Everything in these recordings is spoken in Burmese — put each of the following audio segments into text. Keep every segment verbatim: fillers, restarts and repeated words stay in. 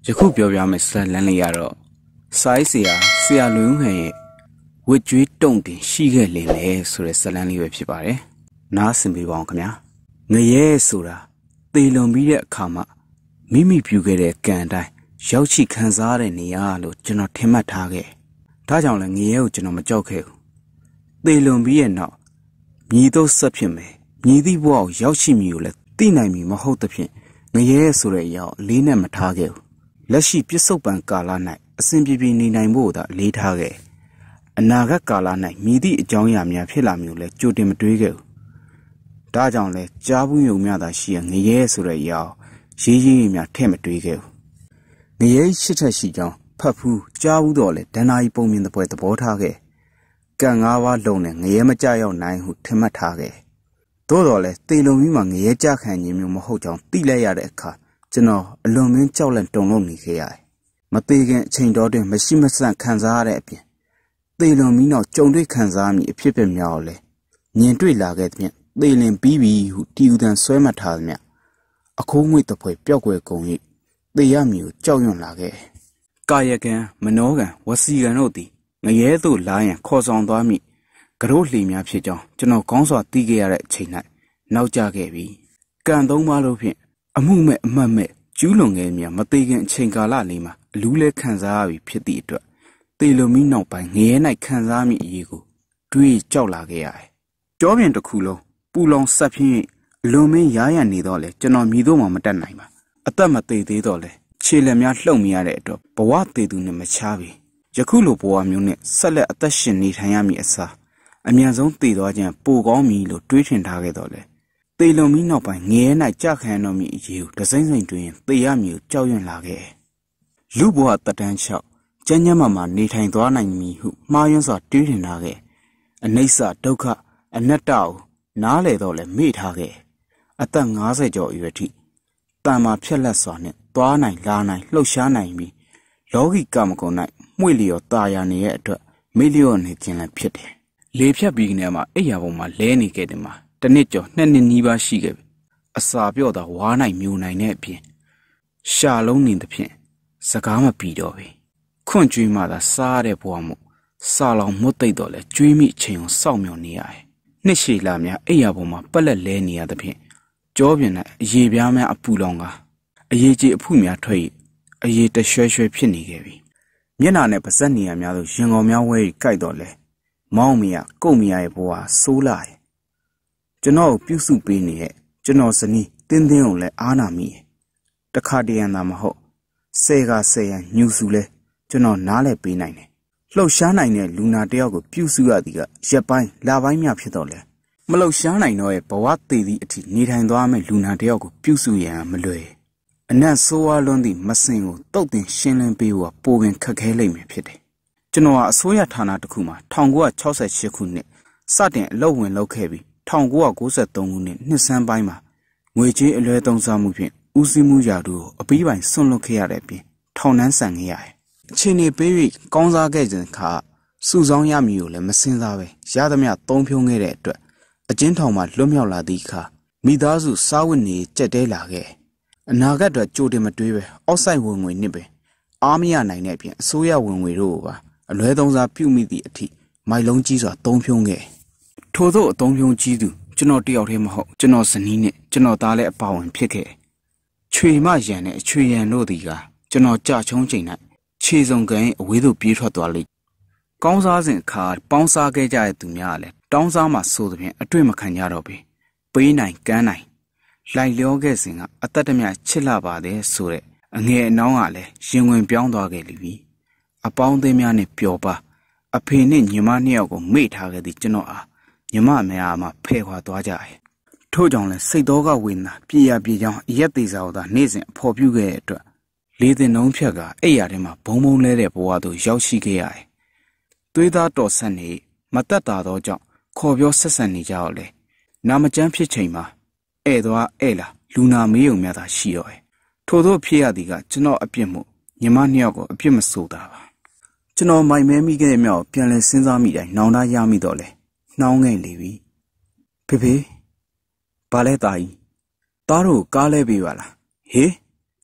ယခုပြောပြမယ့်ဇာတ်လမ်းလေးကတော့စိုင်းဆရာဆရာလူငယ်ရဲ့ဝစ်ကြွေးတုံတင်ရှိခဲ့လေလေဆိုတဲ့ဇာတ်လမ်းလေးပဲဖြစ်ပါတယ်။နားဆင်ပေးပါအောင်ခင်ဗျာ။ငရဲဆိုတာသေလွန်ပြီးတဲ့အခါမှာမိမိပြုခဲ့တဲ့ကံတိုင်းရောက်ရှိခံစားတဲ့နေရာလို့ကျွန်တော်ထင်မှတ်ထားခဲ့။ဒါကြောင့်လည်းငရဲကိုကျွန်တော်မကြောက်ခဲ့ဘူး။သေလွန်ပြီးရဲ့နောက်မြည်တော့ဆက်ဖြစ်မယ်။မြည်သည့်ဘဝကိုရောက်ရှိမည်ကိုလည်းသိနိုင်မည်မဟုတ်သဖြင့်ငရဲဆိုတဲ့အရာကိုလေးနဲ့မထားခဲ့ဘူး။လက်ရှိပြစ္ဆုတ်ပံကာလ၌အစဉ်ပြေပြေနေနိုင်ဖို့သာလေးထားခဲ့အနာဂတ်ကာလ၌မြည်သည့်အကြောင်းအရာများဖြစ်လာမျိုးလဲကြိုတင်မတွေးခဲ့ဘူးဒါကြောင့်လဲကြားဘူးယုံများသာရှိရငရဲဆိုတဲ့အရာရေးရေးများထည့်မတွေးခဲ့ဘူးငရဲရှစ်ထက်ရှိကြောင်းဖတ်ဖူးကြားဘူးတော့လဲဒဏ္ဍာရီပုံမြင်တဲ့ပွဲသဘောထားခဲ့ကံငါးပါးလုံးနဲ့ငရဲမကြရောက်နိုင်ဟုထင်မှတ်ထားခဲ့သို့တော်လဲတေလုံပြီးမှငရဲကြခံခြင်းမျိုးမဟုတ်ကြောင်းသိလိုက်ရတဲ့အခါကျွန်တော်အလွန်မင်းကြောက်လန့်တုန်လှုပ်နေခဲ့ရတယ်။မသေးခင်အချိန်တော်တွင်မရှိမဆန့်ခံစားရတဲ့အပြင်သေလွန်ပြီးနောက်ကြုံတွေ့ခံစားမိအဖြစ်ပဲများတော့လေမြင်တွေ့လာခဲ့တဲ့ပြင်သေလင်ပြီးပြီဟုတီယူတန်ဆွဲမှတ်ထားသမျှအခိုးငွေတပွဲပျောက်ွယ်ကုန်၍သေရမည်ကိုကြောက်ရွံ့လာခဲ့။ကာယကံမနောကံဝစီကံတို့သည်ငရဲသို့လာရန်ခေါ်ဆောင်သွားမိကရိုးလှေများဖြစ်ကြောင်းကျွန်တော်ကောင်းစွာသိခဲ့ရတဲ့အချိန်၌နောက်ကျခဲ့ပြီ။ကံသုံးပါးလို့ဖြင့်အမှုမဲ့အမှတ်မဲ့ကျူးလွန်ခဲ့မြမသေးခင်အချိန်ကာလလေးမှာအလူးလဲခံစားရပြီဖြစ်သည့်အတွက်သေလွန်ပြီးနောက်ပိုင်းငရဲ၌ခံစားမိအရေးကိုတွေးကြောက်လာခဲ့ရတယ်။ကြောပြင်တစ်ခုလုံးပူလောင်ဆက်ဖြင်းအလွန်မင်းရားရံနေတော့လေကျွန်တော်မြည်တော့မှမတတ်နိုင်ပါ။အသက်မသေးသေးတော့လေခြေလက်များလှုပ်မိရတဲ့အတွက်ဘဝသေးသူနဲ့မချားပြီ။ယခုလိုဘဝမျိုးနဲ့ဆက်လက်အသက်ရှင်နေထိုင်ရမည်အစားအမြန်ဆုံးသေသွားခြင်းပိုကောင်းမည်လို့တွေးထင်ထားခဲ့တော့လေသေလွန်ပြီးနောက်ပိုင်းငရဲ၌ကြခံတော်မူအရေးကိုတစိမ့်စိမ့်တွင်သေရမည်ကိုကြောက်ရွံ့လာခဲ့လူဘဝတတန်းလျှောက်ကျမ်းညမမှာနေထိုင်သွားနိုင်မည်ဟုမှားယွင်းစွာတွေးထင်ထားခဲ့အနိစ္စဒုက္ခအနတ္တကိုနားလေတော့လဲမေ့ထားခဲ့အသက်ငါးဆယ်ကျော်အရွယ်ထိတန်မာဖြက်လက်စွာနဲ့သွားနိုင်လာနိုင်လှုပ်ရှားနိုင်ပြီးလောကီကမ္မဂုဏ်၌မှွေလျော်ตาရနေရဲ့အတွက်မေ့လျော့နေခြင်းလည်းဖြစ်တယ်လေဖြတ်ပြီးကနေမှာအိယာပုံမှာလဲနေခဲ့တယ်မှာတနစ်ကျော်နှစ်နှစ်နီးပါးရှိခဲ့ပြီအစာပြော့တာဝါးနိုင်မျိုးနိုင်တဲ့အပြင်ရှာလုံးနေသဖြင့်စကားမပြီးတော့ပြီခွန့်ကျွေးမှသာစားတဲ့ဘဝမှုစာလောင်မွတ်သိပ်တော့လဲကျွေးမိအချိန်ကိုစောင့်မျှော်နေရတယ်နှစ်ရှည်လာများအိယာပုံမှာပက်လက်လဲနေရသဖြင့်ကြောပြင်နဲ့အရေပြားများအပူလောင်ကအရေးကြီးအဖုများထွက်အရေးတရွှဲရွှဲဖြစ်နေခဲ့ပြီမျက်နာနဲ့ပါဇက်နေရများသို့ရင်ကုန်များဝဲကြိုက်တော့လဲမောင်းမရကုတ်မရရဲ့ဘဝဆိုးလာတယ်ကျွန်တော်ပြုစုပေးနေတဲ့ကျွန်တော်ဇနီးတင်းတင်းကိုလည်းအားနာမိတယ်တခါတရံသာမဟုတ်ဆယ်ကဆယ်ရန်ညူစုလဲကျွန်တော်နားလဲပေးနိုင်တယ်လှုပ်ရှားနိုင်တဲ့လူနာတယောက်ကိုပြုစုရသည်ကရက်ပိုင်းလပိုင်းများဖြစ်တော့လဲမလှုပ်ရှားနိုင်တော့ရဲ့ဘဝသေးသည့်အထိနေထိုင်သွားမယ့်လူနာတယောက်ကိုပြုစုရန်မလွယ်အနက်ဆိုးဝါးလွန်းသည့်မစင်ကိုတုတ်တင်ရှင်းလင်းပေးဖို့ပိုပင်ခက်ခဲလိမ့်မယ်ဖြစ်တယ်ကျွန်တော်ဟာအစိုးရဌာနတစ်ခုမှာ၁၉၆၈ခုနှစ်စတင်အလုပ်ဝင်လုပ်ခဲ့ပြီး၁၉၉၃ခုနှစ်နှစ်ဆန်းပိုင်းမှာငွေကြေးအလွဲသုံးစားမှုဖြင့်ဦးစီးမှုရာထူးကိုအပြီးပိုင်းဆွန့်လွတ်ခဲ့ရတဲ့အပြင်ထောင်နှန်းဆန်ခဲ့ရတယ်။အခြေအနေပေး၍ကောင်းစားခဲ့ခြင်းခါစုဆောင်းရမည်ကိုလည်းမစင်စားပဲရသမျှသုံးဖြုံးခဲ့တဲ့အတွက်အကျဉ်းထောင်မှာလွတ်မြောက်လာသည့်အခါမိသားစုစားဝတ်နေကြက်တဲလာခဲ့အနာဂတ်အတွက်ကြိုတင်မတွေးပဲအောက်ဆိုင်ဝင်ငွေနှစ်ပဲအားမရနိုင်တဲ့အပြင်အစိုးရဝင်ငွေတို့ကိုပါအလွဲသုံးစားပြုမိသည့်အထိမိုက်လုံးကြီးစွာသုံးဖြုံးခဲ့ထို့သောအသုံးဖြုံးကြီးသူကျွန်တော်တယောက်တည်းမဟုတ်ကျွန်တော်ဇနီးနဲ့ကျွန်တော်သားလည်းအပါဝင်ဖြစ်ခဲ့ချွေမရန်နဲ့အချွေရန်တို့သည်ကကျွန်တော်ကြချုံးချိန်၌ခြေစုံကန်အဝေးသို့ပြေးထွက်သွားလိမ့်ကောင်းစားစဉ်အခါပေါင်းစားခဲ့ကြတဲ့သူများလည်းတောင်းစားမှဆိုသဖြင့်အတွေ့မခံကြတော့ပေပေးနိုင်ကမ်းနိုင်လိုက်လျောခဲ့စဉ်ကအသက်တမျှချစ်လာပါတယ်ဆိုတဲ့အငယ်အနောင်းကလည်းရင်ဝင်ပြောင်းသွားခဲ့လိမ့်ပြီအပေါင်းအသင်းများနဲ့ပျော်ပါအဖေနဲ့ညီမနှစ်ယောက်ကိုမေ့ထားခဲ့သည်ကျွန်တော်အားညီမအမေအားမှဖဲ့ခွာသွားကြတယ်ထို့ကြောင့်လဲစိတ်တော်ကဝေဒနာပြေရပြေကြောင်းအရက်သေးစာကိုသာနေ့စဉ်အဖော်ပြုခဲ့တဲ့အတွက်လေးတင်နှုံးဖြတ်ကအဲ့ရထဲမှာဘုံဘုံလဲတဲ့ဘဝသို့ရောက်ရှိခဲ့ရတယ်သွေးသားတော်ဆက်နေမတက်တာတော့ကြောင့်ခေါ်ပြောဆက်ဆံနေကြတော့လေနာမကျန်းဖြစ်ချိန်မှာဧည့်သွားဧည့်လာလူနာမေးုံများသာရှိတော့တယ်ထို့သောဖြစ်ရသည်ကကျွန်တော်အပြစ်မှုညီမနှစ်ယောက်ကိုအပြစ်မဆိုတာပါကျွန်တော်မိုင်မဲမိခဲ့တဲ့မြောက်ပြန်လဲစဉ်းစားမိတိုင်းနောင်တရမိတော့လေနှောင်းငယ်လေပြီဖေဖေဘာလဲတာကြီးသားတို့ကားလဲပေးပါလားဟေး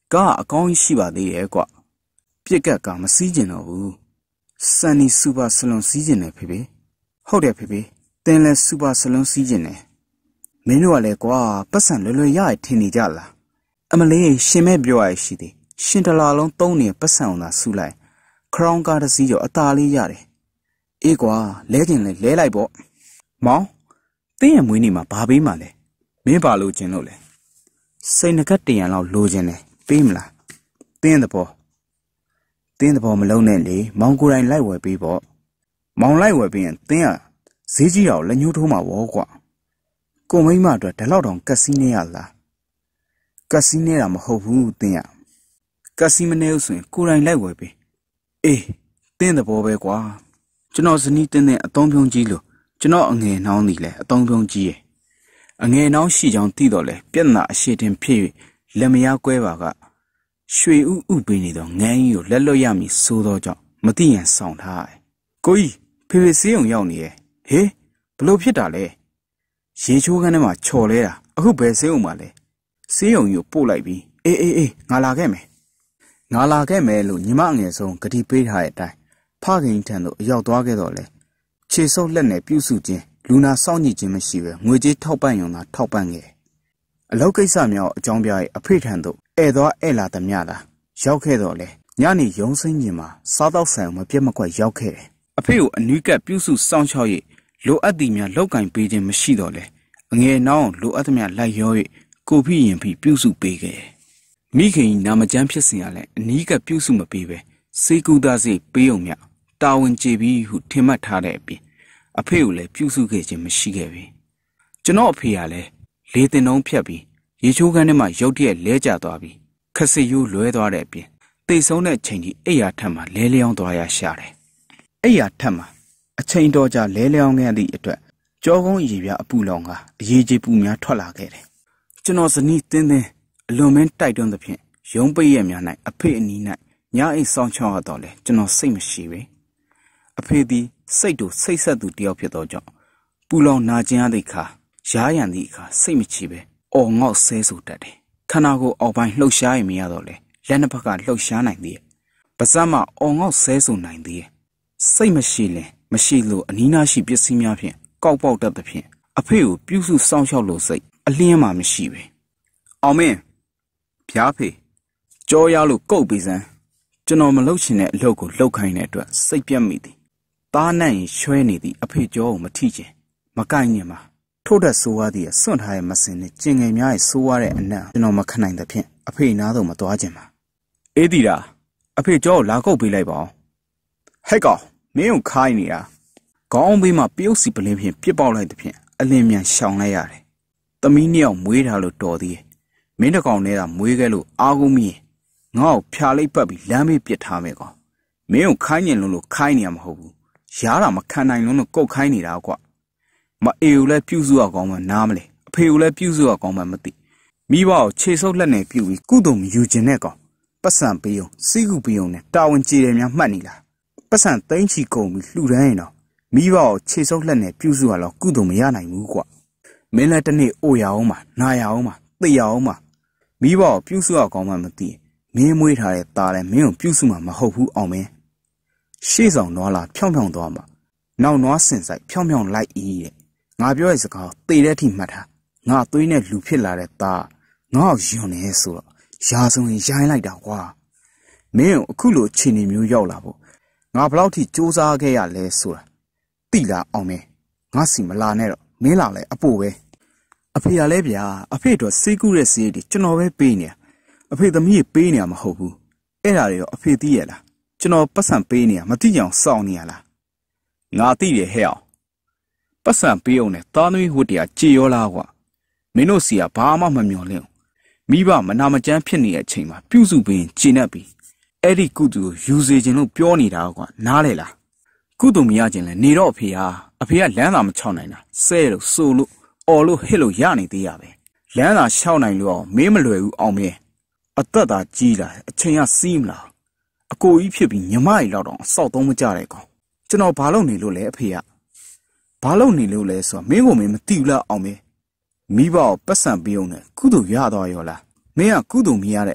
ကားအကောင်းရှိပါသေးရဲ့ကွပြက်ကက်ကမစည်းကျင်တော့ဘူးစန်နီစူပါဆလွန်စီးကျင်တယ်ဖေဖေဟုတ်တယ်ဖေဖေတင်းလဲစူပါဆလွန်စီးကျင်တယ်မင်းတို့ကလည်းကွာပတ်စံလွယ်လွယ်ရရထင်နေကြလားအမလေးရှင်မဲ့ပြောရရှိသေးရှင်တလာလုံးသုံးနေပတ်စံအောင်သာဆူလိုက်ခရောင်းကားတစ်စီးရောအသာလေးရတယ်အေးကွာလဲကျင်လဲလဲလိုက်ပေါ့မောင်တင်းရဲ့မွေးနေ့မှာဘာပေးမှလဲမင်းပါလို့ကျင်လို့လဲစိတ်ငကတ်တရံလောက်လိုချင်တယ်ပေးမလားတင်းတဲ့ပေါ်တင်းတဲ့ပေါ်မလုံးနဲ့လေမောင်ကိုယ်တိုင်လိုက်ဝယ်ပေးပေါ့မောင်လိုက်ဝယ်ပေးရင်တင်းကဈေးကြီးအောင်လက်ညှိုးထိုးမှာဝေါကွာကိုမိမအတွက်ဒီလောက်တောင်ကက်စီနေရလားကက်စီနေတာမဟုတ်ဘူးတင်းရကက်စီမနေဘူးဆိုရင်ကိုယ်တိုင်လိုက်ဝယ်ပေးအေးတင်းတဲ့ပေါ်ပဲကွာကျွန်တော်ဇနီးတင်းတဲ့အတုံးပြုံးကြီးလို့ကျွန်တော်အငယ်နှောင်းနေလဲအတုံးပြုံးကြီးရဲ့အငယ်နှောင်းရှိကြောင်းသိတော့လဲပြဿနာအရှိတင်ဖြစ်၍လက်မယားကွဲပါကရွှေဥဥပေးနေတော့ငန်းကြီးကိုလက်လွတ်ရမည်ဆိုတော့ကြောင့်မသိရန်ဆောင်ထားတယ်ကိုကြီးဖေဖေဆေးုံရောက်နေရဲ့ဟေးဘလို့ဖြစ်တာလဲရေချိုးခန်းထဲမှာချော်လဲတာအခုဘယ်ဆေးုံမှာလဲဆေးုံကြီးကိုပို့လိုက်ပြီးအေးအေးအေးငါလာခဲ့မယ်ငါလာခဲ့မယ်လို့ညီမအငယ်ဆုံးဂတိပေးထားတဲ့အတိုင်းဖခင်ထံသို့အရောက်သွားခဲ့တော့လဲခြေဆုပ်လက်နဲ့ပြုစုခြင်းလူနာစောင့်ကြည့်ခြင်းမရှိပဲငွေကြေးထောက်ပံ့ရုံသာထောက်ပံ့ခဲ့အလောက်ကိစ္စများအကြောင်းပြရဲ့အဖေထံသို့ဧည့်သွားဧည့်လာသမျှသာရောက်ခဲ့တော့လဲညနေရုံးစင်းခြင်းမှာစားတော့ဆိုင်မပြတ်မကွက်ရောက်ခဲ့တယ်အဖေကိုအနီးကပ်ပြုစုစောင့်ရှောက်၍လိုအပ်သည်များလောက်ကင်ပေးခြင်းမရှိတော့လဲအငယ်နှောင်းလိုအပ်သမျှလိုက်ရော၍ကိုဖိရင်ဖိပြုစုပေးခဲ့မိခင်နာမကျန်းဖြစ်စဉ်ရလဲအနီးကပ်ပြုစုမပေးပဲစေကူသားစေပေးုံမြတာဝန်ကျေပြီးဟုထင်မှတ်ထားတဲ့အပြင်အဖေကိုလည်းပြုစုခဲ့ခြင်းမရှိခဲ့ပြီကျွန်တော်အဖေကလည်းလေတင်တုံးဖြတ်ပြီးရေချိုးခန်းထဲမှာရုတ်တရက်လဲကျသွားပြီးခက်စရိုးလွဲသွားတဲ့အပြင်တိတ်ဆုံးတဲ့ချိန်ကြီးအိယာထက်မှလဲလျောင်းသွားရရှာတယ်အိယာထက်မှအချိန်တော်ကြာလဲလျောင်းခဲ့သည့်အတွက်ကြောကုန်းရည်ပြအပူလောင်ကအရေးကြီးပူများထွက်လာခဲ့တယ်ကျွန်တော်ဇနီးတင်းတင်းအလွန်မင်းတိုက်တွန်းသဖြင့်ရုံးပိတ်ရများ၌အဖေအနီး၌ညအိတ်ဆောင်ချောင်းရတော့လေကျွန်တော်စိတ်မရှိပဲအဖေသည်စိတ်တို့စိတ်ဆက်သူတယောက်ဖြစ်သောကြောင့်ပူလောင်နာကျင်ရသည့်အခါရားရန်သည့်အခါစိတ်မချပဲအော်ငေါ့ဆဲဆိုတတ်တယ်ခန္ဓာကိုယ်အောက်ပိုင်းလှုပ်ရှားရင်မရတော့လေလက်နှစ်ဖက်ကလှုပ်ရှားနိုင်သေးတယ်ပါးစပ်မှာအော်ငေါ့ဆဲဆိုနိုင်သေးတယ်စိတ်မရှိလဲမရှိလို့အနီးနားရှိပစ္စည်းများဖြင့်ကောက်ပေါက်တတ်သဖြင့်အဖေကိုပြုစုစောင့်ရှောက်လို့စိတ်အလင်းမှမရှိပဲအောင်မင်းဖျားဖေကြောရလို့ကုတ်ပြီးစမ်းကျွန်တော်မလုပ်ချင်တဲ့အလုပ်ကိုလုပ်ခိုင်းတဲ့အတွက်စိတ်ပြတ်မိသည်သားနဲ့ရင်ရွှဲနေသည်အဖေကြောကိုမထိချင်မကိုင်းညင်ပါထို့တဲ့ဆိုးရသည်စွန့်ထားရဲ့မစင်နဲ့ကျင်ငယ်များရဲ့ဆိုးရတဲ့အနံ့ကျွန်တော်မခံနိုင်တဲ့ဖြင့်အဖေနားတော့မသွားချင်ပါအေးဒီတာအဖေကြောကိုလာကုတ်ပေးလိုက်ပါအောင်ဟဲ့ကောင်မင်းကိုခိုင်းနေတာခေါင်းဘေးမှာပြုတ်စီပလင်းဖြင့်ပြစ်ပေါက်လိုက်တဲ့ဖြင့်အလင်းမြန်ရှောင်လိုက်ရတယ်သမီးနှစ်ယောက်မွေးထားလို့တော်သေးမင်းတကောင်နဲ့ကမွေးခဲ့လို့အားကိုးမိရင်ငါ့ကိုဖြာလိုက်ပတ်ပြီးလမ်းမေးပစ်ထားမယ်ကောင်မင်းကိုခိုင်းညင်လို့လို့ခိုင်းနေရမဟုတ်ဘူးရားတာမခံနိုင်လို့လို့ကုတ်ခိုင်းနေတာကွမအေကိုလည်းပြုစုရကောင်းမှနားမလဲအဖေကိုလည်းပြုစုရကောင်းမှမသိမိဘကိုခြေဆုပ်လက်နဲ့ပြုပြီးကုသိုလ်မယူခြင်းနဲ့ကောင်ပတ်စံပေးအောင်စီးကူပေးအောင်နဲ့တာဝန်ကျေတယ်များမှတ်နေလားပတ်စံသိန်းချီကုန်ပြီးလှူဒန်းရင်တော့မိဘကိုခြေဆုပ်လက်နဲ့ပြုစုရတော့ကုသိုလ်မရနိုင်ဘူးကွမင်းလည်းတနေ့အိုရအောင်မှနာရအောင်မှသိရအောင်မှမိဘကိုပြုစုရကောင်းမှမသိမင်းမွေးထားတဲ့သားလည်းမင်းကိုပြုစုမှာမဟုတ်ဘူးအောင်မင်းရှေ့ဆောင်နွားလာဖြောင်းဖြောင်းသွားမှာနောက်နွားစင်ဆိုင်ဖြောင်းဖြောင်းလိုက်ဤတဲ့ငါပြောရဲ့စကားသေတဲ့အထိမှတ်ထားငါသွေးနဲ့လူဖြစ်လာတဲ့သားငါ့ကိုယွန်းနေဆိုတော့ရာစုံရင်ရိုင်းလိုက်တာကွာမင်းကိုအခုလိုအခြေအနေမျိုးရောက်လာဖို့ငါဘလောက်ထိစူးစမ်းခဲ့ရလဲဆိုတာသိလားအောင်မင်းငါစီမလာနဲ့တော့မင်းလာလဲအပို့ပဲအဖေကလည်းဗျာအဖေတို့စေးကူးတဲ့စေးတွေကျွန်တော်ပဲပေးနေအဖေသမီးပေးနေရမဟုတ်ဘူးအဲ့ဒါတွေတော့အဖေသိရလားကျွန်တော်ပတ်စံပေးနေရမသိကြအောင်စောင့်နေရလားငါသိတယ်ဟဲ့အောင်ပတ်စံပေးအောင်နဲ့သားသမီးဝတ်တရားကြေရောလားကွာမင်းတို့စီကဘာမှမမျော်လင့်မိဘမနာမကျန်းဖြစ်နေတဲ့အချိန်မှာပြုစုပေးရင်ကျင်납ပြီးအဲ့ဒီကုသူကိုယူစေခြင်းလို့ပြောနေတာကွာနားလေလားကုသူမရခြင်းလဲနေတော့အဖေဟာအဖေကလမ်းသာမချောက်နိုင်တာဆဲလို့ဆိုလို့အော်လို့ဟစ်လို့ရနေသေးရပဲလမ်းသာလျှောက်နိုင်လို့မင်းမလွယ်ဘူးအောင်မင်းအသက်သာကြီးလာအချိန်ကစီးမလားအကိုကြီးဖြစ်ပြီးညီမကြီးလောက်တော့အဆောက်သုံးမကြတဲ့ကောင်ကျွန်တော်ဘာလုပ်နေလို့လဲအဖေကဘာလုပ်နေလို့လဲဆိုတော့မင်းကိုမင်းမသိဘူးလားအောင်မင်းမိဘကိုပတ်စံပေးအောင်နဲ့ကုသိုလ်ရသွားရောလားမင်းကကုသိုလ်မရတဲ့အပြင်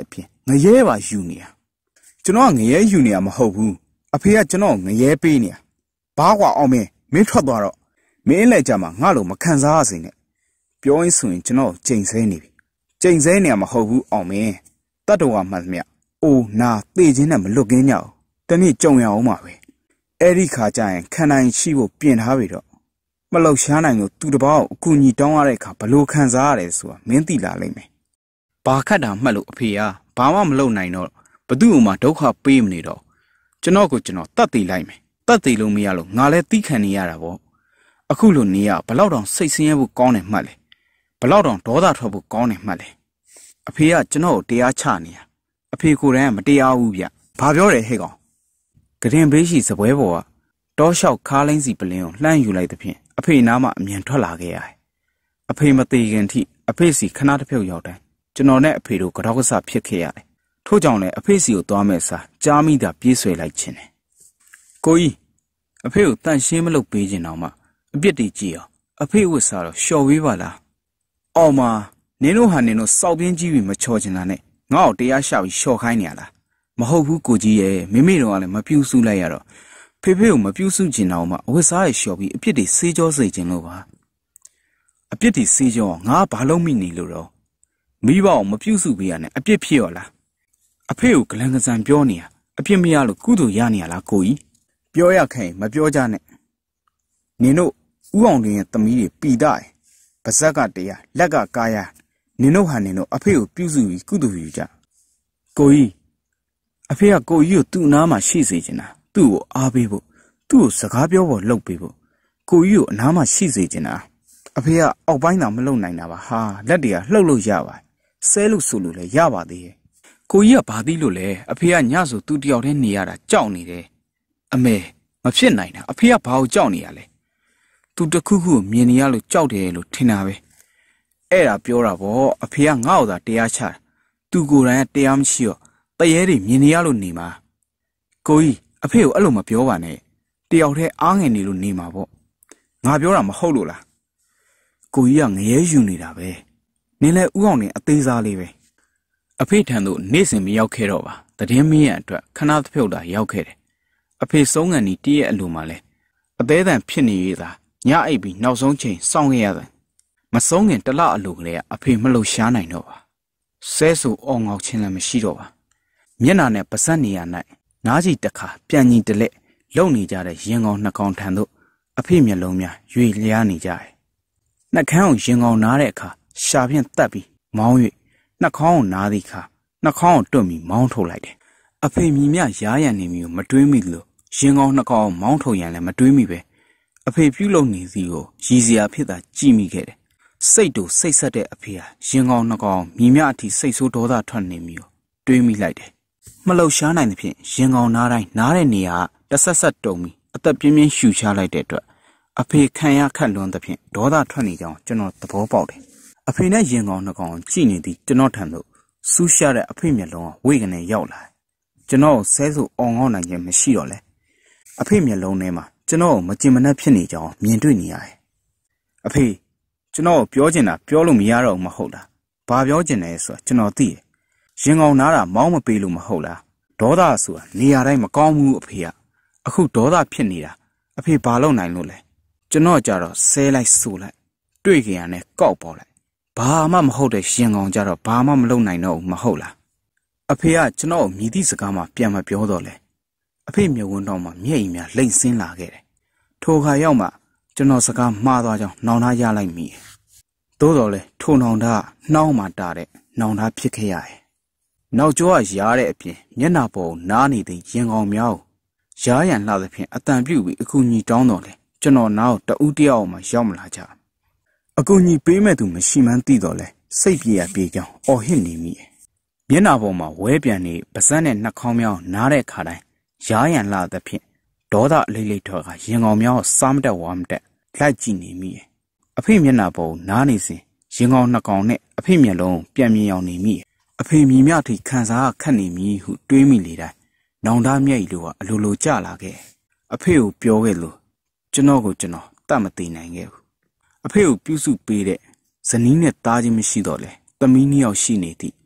ငရဲပါယူနေရကျွန်တော်ကငရဲယူနေရမဟုတ်ဘူးအဖေကကျွန်တော်ငရဲပေးနေရဘာကွာအောင်မင်းမင်းထွက်သွားတော့မင်းလည်းကြမှာငါ့လိုမခံစားရစေနဲ့ပြောရင်းဆိုရင်ကျွန်တော်ကြိမ်ဆဲနေပြီကြိမ်ဆဲနေရမဟုတ်ဘူးအောင်မင်းတတ်တော်ကမှတ်မြအိုးနာသေခြင်းနဲ့မလွတ်ကင်းကြအောင်တနေ့ကြုံရအောင်ပါပဲအဲ့ဒီခါကျရင်ခံနိုင်ရှိဖို့ပြင်ထားပြီတော့မလှုပ်ရှားနိုင်လို့သူတစ်ပေါက်အကူအညီတောင်းရတဲ့အခါဘလို့ခံစားရတယ်ဆိုတာမင်းသိလာလိမ့်မယ်ဘာခတ်တာမှတ်လို့အဖေကဘာမှမလုပ်နိုင်တော့ဘသူ့ဥမှာဒုက္ခပေးမနေတော့ကျွန်တော်ကိုကျွန်တော်တတ်သိလိုက်မယ်တတ်သိလို့မရလို့ငါလည်းသိခံနေရတာပေါ့အခုလိုနေရဘလောက်တောင်စိတ်ဆင်းရဲဖို့ကောင်းတယ်မှတ်လေဘလောက်တောင်ဒေါသထွက်ဖို့ကောင်းတယ်မှတ်လေအဖေကကျွန်တော်ကိုတရားချနေရအဖေကိုယ်တိုင်ကမတရားဘူးဗျဘာပြောတယ်ဟဲ့ကောင်ကရင်ဘေးရှိစပွဲပေါ်ကတောလျှောက်ခါးလိမ့်စီပလင်းကိုလှမ်းယူလိုက်သဖြင့်အဖေနားမှာအမြန်ထွက်လာခဲ့ရတယ်အဖေမသေးခင်ထိအဖေစီခဏတစ်ဖြုတ်ရောက်တိုင်းကျွန်တော်နဲ့အဖေတို့ကြောက်ကစားဖြစ်ခဲ့ရတယ်ထို့ကြောင့်လည်းအဖေစီကိုသွားမဲ့စားကြားမိတာပြေးဆွဲလိုက်ခြင်းတယ်ကိုကြီးအဖေကိုတန့်ရှင်းမလုပ်ပေးခြင်းတော့မှအပြစ်တွေကြည့်အောင်အဖေဝတ်စားတော့လျှော်ဝေးပါလားအော်မနင်တို့ဟာနင်တို့စောက်ပြင်းကြီးပြီးမချော်ချင်တာနဲ့ငါ့ကိုတရားရှာပြီးလျှော်ခိုင်းနေရလားမဟုတ်ဘူးကိုကြီးရဲ့မိမိတို့ကလည်းမပြူးစုလိုက်ရတော့ဖေဖေကိုမပြူးစုချင်တော့မှအဝတ်စားရလျှော်ပြီးအပြစ်တွေစေးကြောစေခြင်းလို့ပါအပြစ်တွေစေးကြောငါဘာလို့မိနေလို့တော့မိဘအောင်မပြူးစုပေးရနဲ့အပြစ်ဖြစ်ရောလားအဖေကိုဂလန်ကစံပြောနေရအပြစ်မရလို့ကုသိုလ်ရနေရလားကိုကြီးပြောရခိုင်မပြောကြနဲ့နင်တို့ဥအောင်တွင်ရဲ့သမီးတွေပီတာပါဇက်ကတရားလက်ကကာယနင်တို့ဟာနင်တို့အဖေကိုပြုစုပြီးကုသိုလ်ယူကြကိုကြီးအဖေကကိုကြီးကိုသူ့နားမှာရှိစေချင်တာသူ့ကိုအားပေးဖို့သူ့ကိုစကားပြောဖို့လှုပ်ပေးဖို့ကိုကြီးကိုအနားမှာရှိစေချင်တာအဖေကအောက်ပိုင်းသာမလှုပ်နိုင်တာပါဟာလက်တွေကလှုပ်လို့ရပါဆဲလို့ဆိုလို့လည်းရပါသေးရဲ့ကိုကြီးကဘာသိလို့လဲအဖေကညဆိုသူတယောက်တည်းနေရတာကြောက်နေတယ်အမေမဖြစ်နိုင်တာအဖေကဘာကိုကြောက်နေရလဲသူတခုခုမြင်နေရလို့ကြောက်တယ်လို့ထင်တာပဲအဲ့ဒါပြောတာပေါ့အဖေကငါ့ကိုသာတရားချတာသူကိုယ်တိုင်ကတရားမရှိတော့တရဲတွေမြင်နေရလို့နေမှာကိုကြီးအဖေကိုအဲ့လိုမပြောပါနဲ့တယောက်တည်းအားငယ်နေလို့နေမှာပေါ့ငါပြောတာမဟုတ်လို့လားကိုကြီးကငရဲယူနေတာပဲနင်လည်းဥအောင်နေအသေးစားလေးပဲအဖေထံသို့နေ့စဉ်မရောက်ခဲ့တော့ပါတည်င်းမင်းရအတွက်ခဏတစ်ဖြုတ်တာရောက်ခဲ့တယ်အဖေဆုံးငံဒီတည့်ရဲ့အလိုမှာလဲအသေးတန်ဖြစ်နေရတာညအိပ်ပြီးနောက်ဆုံးချိန်စောင့်ခဲ့ရတယ်မဆုံးခင်တလအလိုကလေးကအဖေမလှုပ်ရှားနိုင်တော့ပါဆဲဆိုအော်ငေါက်ချင်းလည်းမရှိတော့ပါမျက်နှာနဲ့ပါဇက်နေရ၌နားကြည့်တစ်ခါပြန်ညီတလက်လုံနေကြတဲ့ရင်ကောင်နှစ်ကောင်ထံသို့အဖေမျက်လုံးများရွေလျားနေကြတယ်နှက်ခမ်းကိုရင်ကောင်နားတဲ့အခါရှာဖြင့်တက်ပြီးမောင်း၍နှက်ခေါင်းကိုနားသည့်အခါနှက်ခေါင်းကိုတွန့်ပြီးမောင်းထုတ်လိုက်တယ်အဖေမြည်မြရားရံနေမျိုးမတွေးမိလို့ရင်ကောင်နှက်ကောင်မောင်းထုတ်ရန်လည်းမတွေးမိပဲအဖေပြုလုပ်နေသည်ကိုရည်စရာဖြစ်တာကြည့်မိခဲ့တယ်စိတ်တူစိတ်ဆက်တဲ့အဖေဟာရင်ကောင်နှကောင်မြည်မြအထိစိတ်ဆိုးဒေါသထွက်နေမျိုးတွေးမိလိုက်တယ်မလှုပ်ရှားနိုင်သဖြင့်ရင်ကောင်နားတိုင်းနားတဲ့နေရာတဆက်ဆက်တုံပြီးအသက်ပြင်းပြင်းရှူချလိုက်တဲ့အတွက်အဖေခံရခက်လွန်းသဖြင့်ဒေါသထွက်နေကြောင်းကျွန်တော်သဘောပေါက်တယ်အဖေနဲ့ရင်ကောင်နှကောင်ကြည့်နေသည်ကျွန်တော်ထံသို့စူးရှားတဲ့အဖေမျက်လုံးဝိကနေရောက်လာကျွန်တော်ဆဲဆိုအောင်ငေါ့နိုင်ခြင်းမရှိတော့လဲအဖေမျက်လုံးထဲမှာကျွန်တော်မကြင်မနှက်ဖြစ်နေကြောင်းမြင်တွေ့နေရတယ်အဖေကျွန်တော်ပြောချင်တာပြောလို့မရတော့မဟုတ်လားဘာပြောချင်လဲဆိုတော့ကျွန်တော်သိတယ်ရင်ကောင်နားတာမောင်းမပေးလို့မဟုတ်လားဒေါသဆိုတာနေရာတိုင်းမကောင်းဘူးအဖေကအခုဒေါသဖြစ်နေတာအဖေဘာလုပ်နိုင်လို့လဲကျွန်တော်ကြတော့ဆဲလိုက်ဆိုလိုက်တွေ့ကြရနဲ့ကောက်ပေါ်လိုက်ဘာမှမဟုတ်တဲ့ရင်ကောင်ကြတော့ဘာမှမလုပ်နိုင်တော့ဘူးမဟုတ်လားအဖေကကျွန်တော်မြည်သည့်စကားမှပြန်မပြောတော့လဲအဖေမျက်ဝန်းတော့မှမျက်ရည်များလိမ့်ဆင်းလာခဲ့တယ်ထိုခါရောက်မှကျွန်တော်စကားမှားသွားကြောင်းနှောင်ထားရလိုက်မိတယ်သို့တော်လဲထိုနှောင်ထားနှောင်းမှတာတဲ့နှောင်ထားဖြစ်ခဲ့ရတယ်နောက်ကျောကရားတဲ့အပြင်မျက်နှာပေါ်နားနေတဲ့ရင်ကောင်များကိုရားရန်လှသဖြင့်အတန်ပြုတ်ပြီးအခုညီတောင်းတော်လဲကျွန်တော်နောက်တဦးတယောက်မှရောက်မလာကြအခုညီပေးမဲ့သူမရှိမှန်းသိတော်လဲစိတ်ပြေရပြေကြောင်းအော်ဟစ်နေမိတယ်မျက်နှာပေါ်မှာဝဲပြန်နေပါဇက်နဲ့နှာခေါင်းများနားတဲ့ခါတိုင်းရားရန်လှသဖြင့်ဒေါသအလေးလေးထွက်ကရင်ကောင်များကိုစားမတက်ဝါမတက်လိုက်ကြည့်နေမိတယ်အဖေမျက်နှာပေါ်နားနေစဉ်ရင်ကောင်နှကောင်နဲ့အဖေမျက်လုံးပြန်မြင်အောင်နေမိအဖေမြည်မြထိခံစားခတ်နေမည်ဟုတွေးမိလေတိုင်းနောင်တမျက်ရည်လိုကအလိုလိုကြလာခဲ့အဖေကိုပြောခဲ့လို့ကျွန်တော်ကိုကျွန်တော်တတ်မသိနိုင်ခဲ့ဘူးအဖေကိုပြုစုပေးတဲ့ဇနီးနဲ့သားချင်းမရှိတော့လဲသမီးနှစ်ယောက်ရှိနေသည့်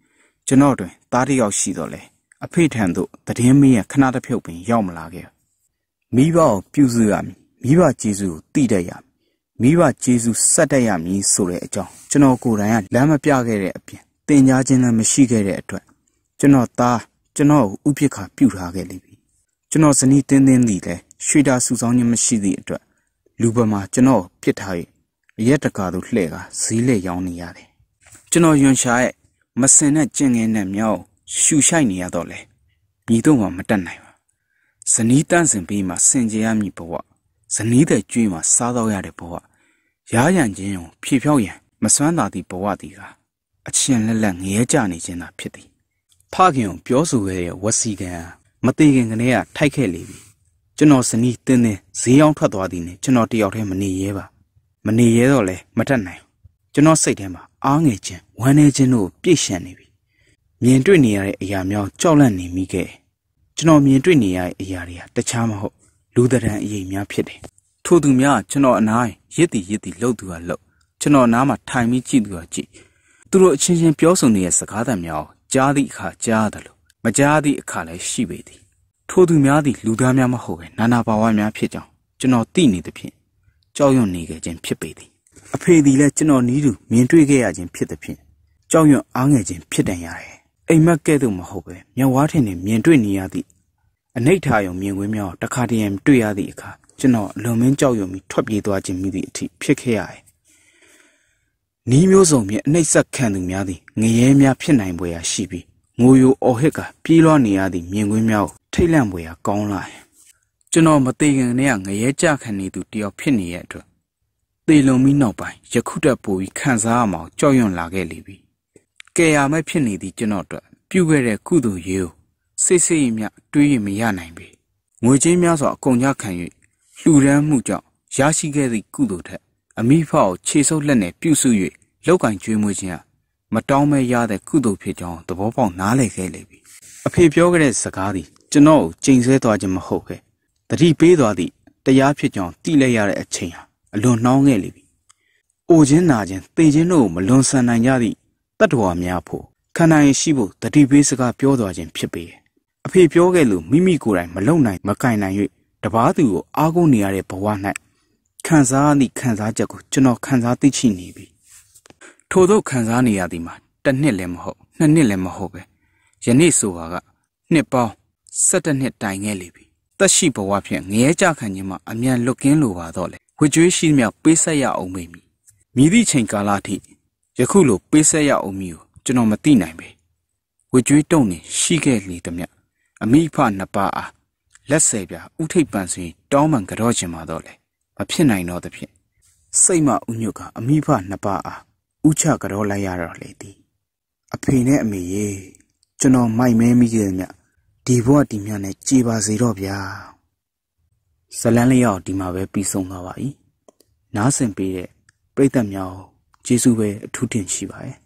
ကျွန်တော်တွင်သားတစ်ယောက်ရှိတော့လေအဖေထံသို့တည်င်းမင်းရဲ့ခဏတစ်ဖြုတ်ပင်ရောက်မလာခဲ့မိဘကိုပြုစုရမည်မိဘကျေးဇူးကိုသိတတ်ရမည်မိဘကျေးဇူးဆက်တတ်ရမည်ဆိုတဲ့အကြောင်းကျွန်တော်ကိုယ်တိုင်ကလမ်းမပြခဲ့တဲ့အပြင်သင်ကြားခြင်းလည်းမရှိခဲ့တဲ့အတွက်ကျွန်တော်သားကျွန်တော်ကိုဥပိ္ပခါပြုထားခဲ့လိမ့်ပြီကျွန်တော်ဇနီးတင်းတင်းသည်လည်းရွှေတာစုဆောင်ခြင်းမရှိသည့်အတွက်လူပမာကျွန်တော်ပြစ်ထား၍ရက်တကာသို့လှည့်ကာဈေးလှည့်ရောင်းနေရတယ်ကျွန်တော်ယွန်ရှာရဲ့မစင်တဲ့ကျင်ငယ်နဲ့မြောက်ရှူရှိုက်နေရတော့လေမြည်တော့မှမတက်နိုင်ပါဇနီးတန်းစင်ပြီးမှစင်ကြရမည်ဘဝဇနီးတဲ့ကျွေးမှစားတော့ရတဲ့ဘဝရားရန်ခြင်းကိုဖြေဖြောက်ရန်မစွမ်းသာသည့်ဘဝသည်ကအချင်းလက်လက်ငရဲကြနေခြင်းသာဖြစ်သည်ဖခင်ကိုပြောဆိုခဲ့တဲ့ဝစီကံမသေးခင်ကနေကထိုက်ခဲ့လေပြီကျွန်တော်ဇနီးတင်းတင်းဈေးအောင်ထွက်သွားသည်နဲ့ကျွန်တော်တယောက်တည်းမနေရဲပါမနေရဲတော့လဲမတက်နိုင်ကျွန်တော်စိတ်ထဲမှာအားငယ်ခြင်းဝမ်းနည်းခြင်းတို့ပြည့်ရှံနေပြီမြင်တွေ့နေရတဲ့အရာများကြောက်လန့်နေမိခဲ့ကျွန်တော်မြင်တွေ့နေရတဲ့အရာတွေကတခြားမဟုတ်လူသဏ္ဍာန်အရေးများဖြစ်တယ်ထို့သူများကျွန်တော်အနားရစ်တီရစ်တီလှုပ်သူကလှုပ်ကျွန်တော်နားမှာထိုင်ပြီးကြည့်သူကကြည့်သူတို့အချင်းချင်းပြောဆိုနေတဲ့စကားသံများကိုကြားသည့်အခါကြားတယ်လို့မကြားသည့်အခါလည်းရှိပေသည်ထို့သူများသည်လူသားများမဟုတ်ပဲနာနာဘာဝများဖြစ်ကြောင်းကျွန်တော်သိနေသဖြင့်ကြောက်ရွံ့နေခဲ့ခြင်းဖြစ်ပေသည်အဖေသည်လည်းကျွန်တော်နီးသူမြင်တွေ့ခဲ့ရခြင်းဖြစ်သဖြင့်ကြောက်ရွံ့အားငယ်ခြင်းဖြစ်တန်ရတယ်အိမ်မက်ကဲ့သို့မဟုတ်ပဲမျက်ဝါးထင်နဲ့မြင်တွေ့နေရသည့်အနိဋ္ဌာယုံမြင်ကွင်းများတခါတည်းရန်တွေ့ရသည့်အခါကျွန်တော်အလွန်မင်းကြောက်ရွံ့ပြီးထွက်ပြေးသွားခြင်းမိသည့်အထိဖြစ်ခဲ့ရတယ်နီးမျိုးစုံဖြင့်အနှိမ့်ဆက်ခံသူများသည်ငရဲများဖြစ်နိုင်ပွဲရာရှိပြီးငိုယိုအော်ဟစ်ကပြေးလွှားနေရသည့်မြင်ကွင်းများကိုထိတ်လန့်ပွဲရာကောင်းလာတယ်ကျွန်တော်မသေးခင်နဲ့ငရဲကြခံနေသူတယောက်ဖြစ်နေရတဲ့အတွက်သေလွန်ပြီးနောက်ပိုင်းယခုတက်ပိုပြီးခံစားရမှာကြောက်ရွံ့လာခဲ့လိမ့်ပြီကဲရမဲ့ဖြစ်နေသည့်ကျွန်တော်အတွက်ပြုခဲ့တဲ့ကုသိုလ်ရေးကိုစိတ်စိတ်မြတွေးရမရနိုင်ပေငွေချင်းများစွာအကုန်ကြခံ၍လှူဒန်းမှုကြောင့်ရရှိခဲ့သည့်ကုသိုလ်ထက်အမိဖကိုခြေဆုပ်လက်နဲ့ပြုစု၍လောက်ကင်ကျွေးမွေးခြင်းမတောင်းမဲရတဲ့ကုသိုလ်ဖြစ်ကြောင်းသဘောပေါက်နားလည်ခဲ့လိမ့်ပြီအဖေပြောခဲ့တဲ့စကားသည်ကျွန်တော်ကိုချိန်ဆသွားခြင်းမဟုတ်ပဲတတိပေးသွားသည့်တရားဖြစ်ကြောင်းသိလိုက်ရတဲ့အချိန်ဟာအလွန်နှောင်းခဲ့လိမ့်ပြီအိုခြင်းနာခြင်းသိခြင်းတို့ကိုမလွန်ဆန်နိုင်ကြသည့်တတ္တဝါများဖို့ခန္ဓာရင်ရှိဖို့တတိပေးစကားပြောသွားခြင်းဖြစ်ပေအဖေပြောခဲ့လို့မိမိကိုယ်တိုင်မလုံနိုင်မကင်နိုင်၍တပားသူကိုအားကိုးနေရတဲ့ဘဝ၌ခံစားသည့်ခံစားချက်ကိုကျွန်တော်ခံစားသိရှိနေပြီထို့သောခံစားနေရသည်မှာတစ်နှစ်လည်းမဟုတ်နှစ်နှစ်လည်းမဟုတ်ပဲယနေ့ဆိုတာကနှစ်ပေါင်း၁၇နှစ်တိုင်ခဲ့လိမ့်ပြီသက်ရှိဘဝဖြင့်ငရဲကြခံခြင်းမှာအမြန်လွတ်ကင်းလိုပါတော့လေဝှကြွေးရှိမြောက်ပေးဆက်ရအောင်မိမည်မြည်သည့်ချိန်ကာလထိယခုလိုပေးဆက်ရအောင်မည်ကိုကျွန်တော်မသိနိုင်ပဲဝှကြွေးတုံနေရှိခဲ့လေသည်မြအမိဖနှစ်ပါးအားလက်ဆယ်ပြဥထိပ်ပန်စွင်တောင်းပန်ကြော့ခြင်းမှာတော့လေမဖြစ်နိုင်တော့သဖြင့်စိတ်မဥညွတ်ကအမိဖနှစ်ပါးအားဥချကြော့လိုက်ရတော့လေသည်အဖေနဲ့အမေရေကျွန်တော်မိုက်မဲမိခဲ့မြဒီဘဝဒီမြနဲ့ကြည်ပါစေတော့ဗျာဇလန်းလေးရောက်ဒီမှာပဲပြီးဆုံးသွားပါပြီနားဆင်ပေးတဲ့ပရိသတ်များကျေးဇူးပဲအထူးတင်ရှိပါတယ်